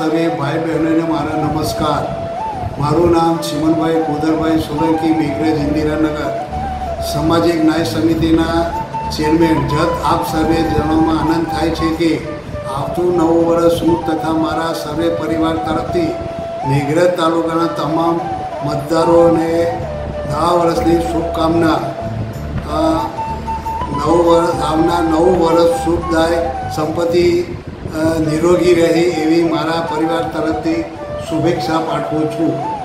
સર્વે ભાઈ બહેનોને મારા નમસ્કાર. મારું નામ ચિમનભાઈ કોદરભાઈ સોલંકી, મેઘરજ, ઇન્દિરાનગર, સામાજિક ન્યાય સમિતિના ચેરમેન. આપ સર્વે જણાવવામાં આનંદ થાય છે કે આવતું નવું વર્ષ હું તથા મારા સર્વે પરિવાર તરફથી મેઘરજ તાલુકાના તમામ મતદારોને નવા વર્ષની શુભકામના. નવું વર્ષ શુભદાય, સંપત્તિ નિરોગી રહે એવી મારા પરિવાર તરફથી શુભેચ્છા પાઠવું છું.